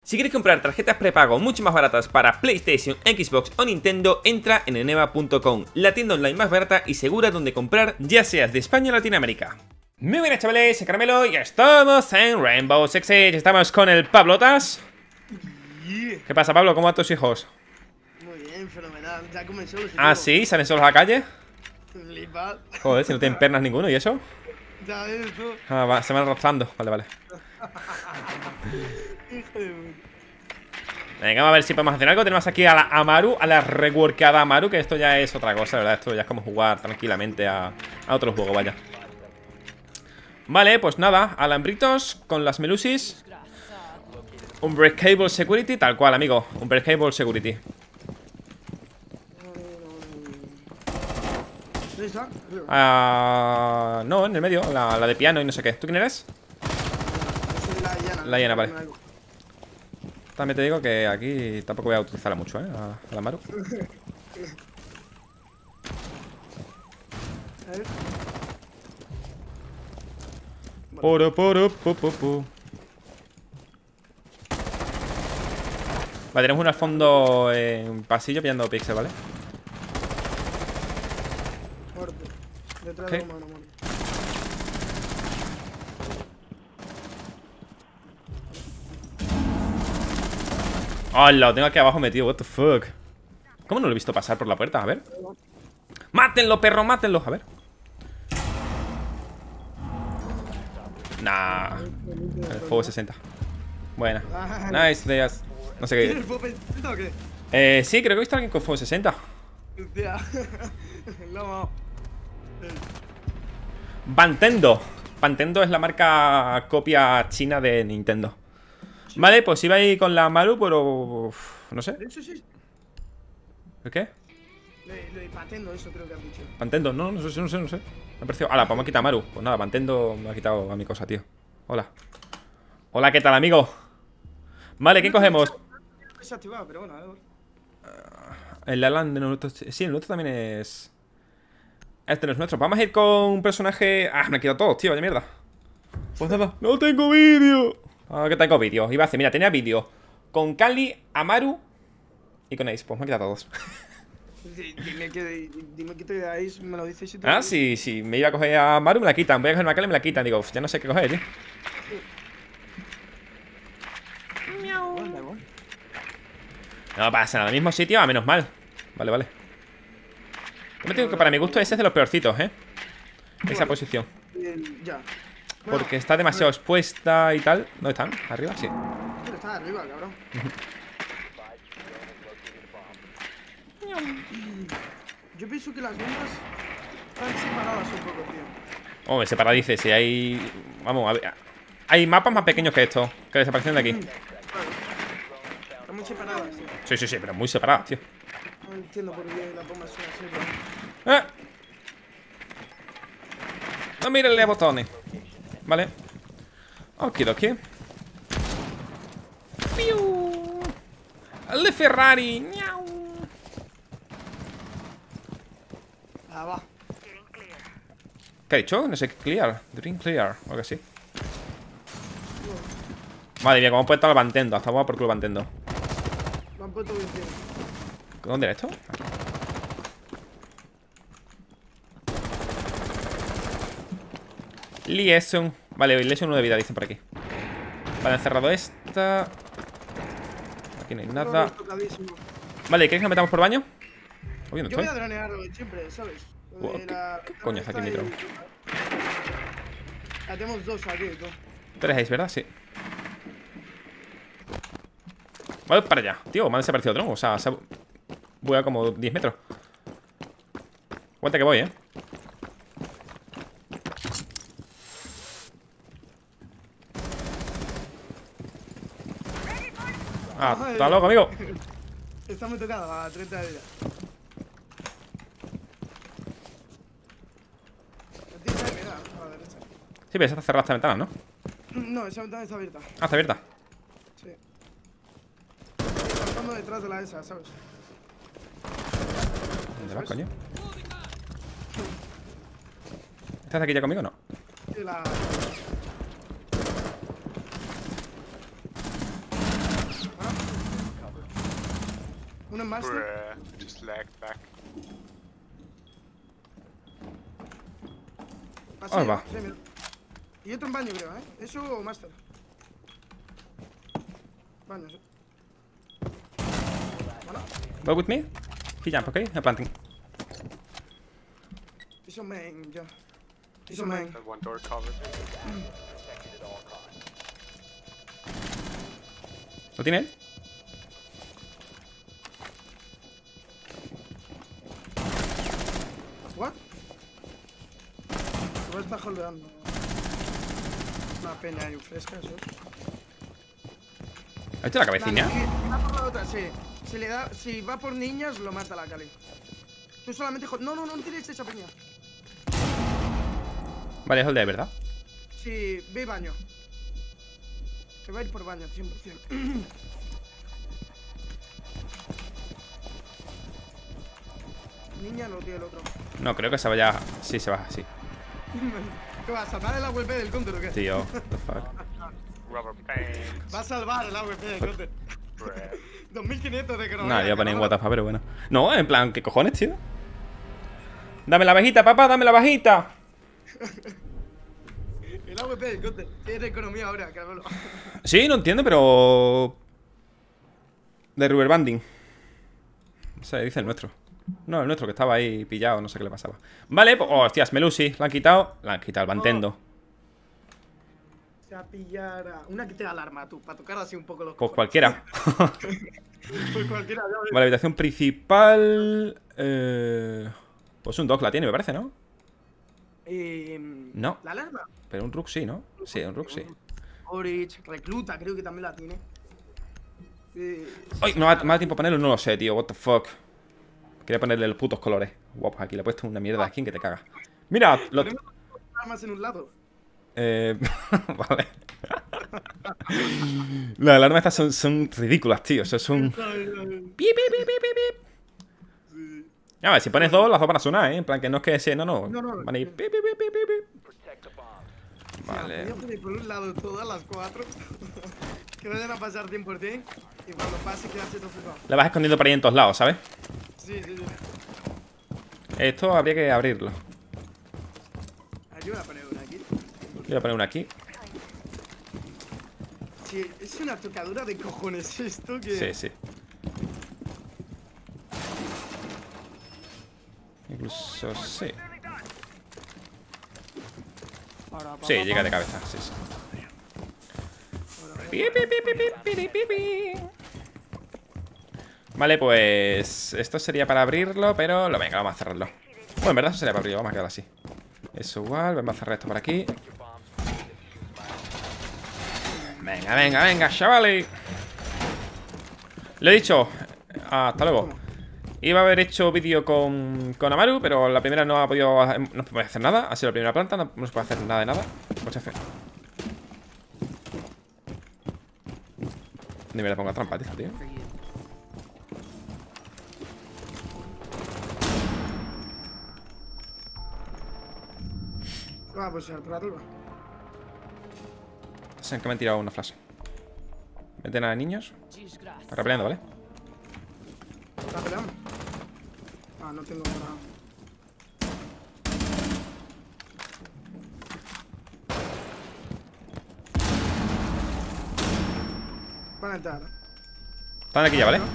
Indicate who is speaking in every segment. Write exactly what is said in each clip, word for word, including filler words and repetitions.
Speaker 1: Si quieres comprar tarjetas prepago mucho más baratas para PlayStation, Xbox o Nintendo, entra en eneba punto com, la tienda online más barata y segura donde comprar, ya seas de España o Latinoamérica. Muy buenas, chavales, soy Caramelo y estamos en Rainbow Six Siege. Estamos con el Pablotas.
Speaker 2: Yeah.
Speaker 1: ¿Qué pasa, Pablo? ¿Cómo van tus hijos?
Speaker 2: Muy bien, fenomenal. Ya comenzó los
Speaker 1: Ah, ¿sí? ¿Salen solos a la calle?
Speaker 2: Flipa.
Speaker 1: Joder, si no tienen pernas ninguno, ¿y eso?
Speaker 2: Ya ves tú.
Speaker 1: Ah, va, se van arrastrando. Vale, vale.
Speaker 2: Hijo de puta.
Speaker 1: Venga, vamos a ver si podemos hacer algo. Tenemos aquí a la Amaru, a la reworkada Amaru, que esto ya es otra cosa, ¿verdad? Esto ya es como jugar tranquilamente a, a otro juego, vaya. Vale, pues nada, alambritos con las melusis. Unbreakable Security, tal cual, amigo. Unbreakable Security.
Speaker 2: ¿Dónde está?
Speaker 1: Ah, no, en el medio, la, la de piano y no sé qué. ¿Tú quién eres?
Speaker 2: Yo soy la llana.
Speaker 1: La llana, vale. También te digo que aquí tampoco voy a utilizarla mucho, ¿eh? A, a la Maru.
Speaker 2: A ver.
Speaker 1: Poro, poro, pu, pu, pu. Vale, tenemos uno al fondo en pasillo pillando pixel, ¿vale?
Speaker 2: Muerto. Detrás
Speaker 1: ¿Qué?
Speaker 2: de humano, muerto.
Speaker 1: ¡Hola! Lo tengo aquí abajo metido, what the fuck. ¿Cómo no lo he visto pasar por la puerta? A ver. ¡Mátenlo, perro! ¡Mátenlo! A ver. Nah. El fuego sesenta. Buena. Nice, Deas. No sé
Speaker 2: ¿Tienes
Speaker 1: qué.
Speaker 2: fuego pensando o qué?
Speaker 1: Eh, sí, creo que he visto a alguien con fuego sesenta.
Speaker 2: Hostia. Lo amo.
Speaker 1: Bantendo. Bantendo es la marca copia china de Nintendo. Vale, pues iba ahí con la Maru, pero... uf, no sé.
Speaker 2: De hecho, sí.
Speaker 1: ¿El qué?
Speaker 2: Lo de, lo de patendo, eso creo que has dicho.
Speaker 1: Bantendo, no, no sé, no sé, no sé. Me ha parecido... Hala, pues me ha quitado Maru. Pues nada, Bantendo me ha quitado a mi cosa, tío. Hola. Hola, ¿qué tal, amigo? Vale, ¿qué cogemos?
Speaker 2: Se ha activado, pero bueno, a ver.
Speaker 1: El Alan de nosotros... Sí, el nuestro también es... Este no es nuestro. Vamos a ir con un personaje... Ah, me ha quitado todo, tío, vaya mierda. Pues nada, no tengo vídeo. Ah, que tengo vídeo. Iba a hacer, mira, tenía vídeo con Kali, Amaru y con Ace. Pues me ha quitado todos.
Speaker 2: Dime que, dime que te dais, me lo dices y te
Speaker 1: Ah,
Speaker 2: lo
Speaker 1: sí, sí. Me iba a coger a Amaru, me la quitan. Voy a coger a Kali y me la quitan. Digo, uf, ya no sé qué coger, tío.
Speaker 2: digo. Da igual.
Speaker 1: No pasa nada, mismo sitio, a menos mal. Vale, vale. Yo me digo que para mi gusto ese es de los peorcitos, ¿eh? Esa
Speaker 2: Bueno.
Speaker 1: posición.
Speaker 2: Bien, ya. Bueno,
Speaker 1: Porque está demasiado expuesta y tal. ¿Dónde están? ¿Arriba? Sí.
Speaker 2: pero está arriba, cabrón. Yo pienso que las bombas están separadas un poco, tío.
Speaker 1: Hombre, separadice, si hay... Vamos, a ver. Hay mapas más pequeños que estos, que desaparecen de aquí.
Speaker 2: Claro. Están muy separadas, tío.
Speaker 1: Sí, sí, sí, pero muy separadas, tío.
Speaker 2: No entiendo por qué las bombas son así, pero...
Speaker 1: ¡Eh! No miren los botones. Vale. Okidoki. ¡Piu! ¡El de Ferrari! ¡Miau!
Speaker 2: Ah, va.
Speaker 1: ¿Qué ha dicho? No sé qué clear. Green clear, o algo así. Madre mía, cómo han puesto al Bantendo. Hasta por culo Bantendo.
Speaker 2: Lo han puesto bien, tío.
Speaker 1: ¿Dónde era esto? Liaison. Vale, Liaison uno de vida, dicen por aquí. Vale, han cerrado esta. Aquí no hay nada.
Speaker 2: Tocadísimo.
Speaker 1: Vale, ¿quieres que nos metamos por baño? Uy, ¿dónde
Speaker 2: Yo voy
Speaker 1: estoy?
Speaker 2: a dronearlo siempre, ¿sabes? Lo
Speaker 1: Wow,
Speaker 2: de
Speaker 1: ¿qué-
Speaker 2: la-
Speaker 1: qué coño hace aquí mi dron?
Speaker 2: Ah, tenemos dos aquí, tú.
Speaker 1: Tú eres Ace, ¿verdad? Sí. Vale, para allá. Tío, me ha desaparecido el dron. O sea, se ha... voy a como diez metros. Aguanta que voy, ¿eh? Ah,
Speaker 2: Ay.
Speaker 1: está loco, amigo.
Speaker 2: Está muy tocado, a treinta de vida. Tienes ahí, mira, a la derecha.
Speaker 1: Sí, pero esa está cerrada esta ventana, ¿no?
Speaker 2: No, esa ventana está abierta.
Speaker 1: Ah, está abierta.
Speaker 2: Sí. Está saltando detrás de la esa, ¿sabes?
Speaker 1: ¿Dónde
Speaker 2: Eso
Speaker 1: vas,
Speaker 2: es.
Speaker 1: coño? ¿Estás aquí ya conmigo o no?
Speaker 2: Sí, la... Uno en master.
Speaker 3: Bruh, just lagged back.
Speaker 2: Así,
Speaker 1: Ahí va.
Speaker 2: sí, mira. Y otro en baño, creo, ¿eh? Eso o master. Baño, sí. Bueno,
Speaker 1: Go with me. He jump, okay? I'm planting.
Speaker 2: hizo main, ya. Hizo main.
Speaker 3: That one door covered.
Speaker 1: ¿Lo tiene él?
Speaker 2: ¿What? Igual está holdeando. Una peña ahí fresca, eso.
Speaker 1: ¿Ha hecho la cabecina?
Speaker 2: Vale, si va por la otra, sí. Si, le da, si va por niñas, lo mata la Cali. Tú solamente... No, no, no, no tires esa peña.
Speaker 1: Vale, es el de verdad.
Speaker 2: Sí, ve baño. Se va a ir por baño, cien por cien. Niña no tiene el otro.
Speaker 1: No, creo que se vaya. Sí, se va, sí.
Speaker 2: ¿Qué va a salvar el A W P del counter o qué?
Speaker 1: Tío, what the fuck.
Speaker 3: Rubber pants.
Speaker 2: Va a salvar el A W P del counter.
Speaker 3: Bruh.
Speaker 2: dos mil quinientos de crono.
Speaker 1: No, yo ponía en what the fuck, pero bueno. No, en plan, ¿qué cojones, tío? Dame la bajita, papá, dame la bajita.
Speaker 2: El A W P del counter. Tiene economía ahora, cabrón.
Speaker 1: Sí, no entiendo, pero. De rubber banding. Se dice el nuestro. No, el nuestro que estaba ahí pillado, no sé qué le pasaba. Vale, pues. Oh, hostias, Melusi, la han quitado. La han quitado el Bantendo.
Speaker 2: Se va a pillar a... Una que te da alarma, tú, para tocar así un poco los
Speaker 1: Pues
Speaker 2: cojones.
Speaker 1: cualquiera.
Speaker 2: Pues cualquiera, ya ves.
Speaker 1: Vale, habitación principal. Eh... Pues un dog la tiene, me parece, ¿no?
Speaker 2: Eh,
Speaker 1: No.
Speaker 2: ¿La alarma?
Speaker 1: Pero un Rook sí, ¿no? Sí, un Rook sí.
Speaker 2: Orich, recluta, creo que también la tiene. Eh,
Speaker 1: Ay, no me da tiempo ponerlo, no lo sé, tío. What the fuck. Quería ponerle los putos colores. Guapo, aquí le he puesto una mierda de skin que te caga. Mira, lo...
Speaker 2: Tenemos armas en un lado.
Speaker 1: Eh... vale. Las alarmas estas son, son ridículas, tío. O sea, son... Pi, pi, pi, pi, pi, pi. A ver, si pones dos, las dos van a sonar, ¿eh? En plan, que no es que ese... No, no.
Speaker 2: No, no.
Speaker 1: Van a ir... Pi, pi, pi, pi, pi, pi.
Speaker 2: Vale.
Speaker 1: Vale.
Speaker 2: Voy a por un lado todas las cuatro. Que vayan a pasar cien por cien. Y cuando pase, quedarse todo flipado.
Speaker 1: La vas escondiendo por ahí en todos lados, ¿sabes?
Speaker 2: Sí, sí, sí.
Speaker 1: Esto habría que abrirlo.
Speaker 2: Aquí voy a poner una aquí.
Speaker 1: Voy a poner una aquí.
Speaker 2: Sí, es una tocadura de cojones esto que...
Speaker 1: Sí, sí. Incluso sí.
Speaker 2: Ahora, pa,
Speaker 1: Sí,
Speaker 2: pa,
Speaker 1: llega
Speaker 2: pa.
Speaker 1: de cabeza, sí, sí.
Speaker 2: Ahora,
Speaker 1: Pi, pi, pi, pi, pi, pi, pi, pi. Vale, pues esto sería para abrirlo, pero lo venga, vamos a cerrarlo. Bueno, en verdad eso sería para abrirlo, vamos a quedar así. Eso igual, vamos a cerrar esto por aquí. Venga, venga, venga, chavales. Lo he dicho. Hasta luego. Iba a haber hecho vídeo con, con Amaru, pero la primera no ha podido no se puede hacer nada. Ha sido la primera planta, no, no se puede hacer nada de nada. Pues F. Ni me le pongo trampa, tío, tío.
Speaker 2: Va, pues por arriba.
Speaker 1: Sé que me han tirado una flash. Vete a niños. Está peleando, ¿vale?
Speaker 2: ¿Está peleando? Ah, no tengo nada. Van a entrar.
Speaker 1: Están aquí ya, ¿vale?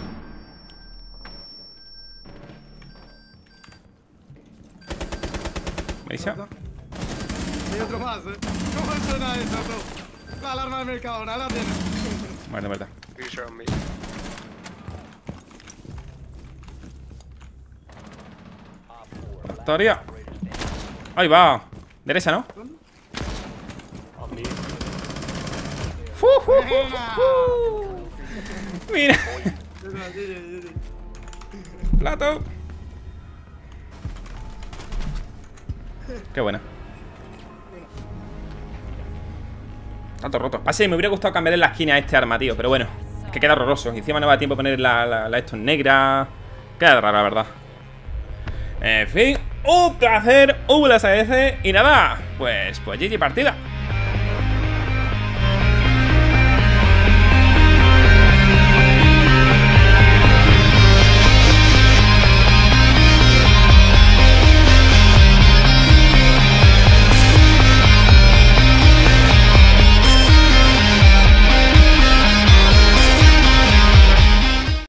Speaker 1: Buenísimo.
Speaker 2: Hay otro más, ¿eh? ¿Cómo suena eso, tú? La alarma del mercado, nada tiene.
Speaker 1: Bueno, verdad.
Speaker 3: You show me.
Speaker 1: Todavía. Ahí va. Derecha, ¿no?
Speaker 3: On me.
Speaker 1: ¡Fu, fu, fu, fu! Mira. Plato. Qué buena. Tanto roto. Pase, me hubiera gustado cambiar en la esquina a este arma, tío. Pero bueno, es que queda horroroso. Y encima no me da tiempo poner la, la, la esto en negra. Queda rara, la verdad. En fin, un placer, un S S. Y nada, pues, pues G G partida.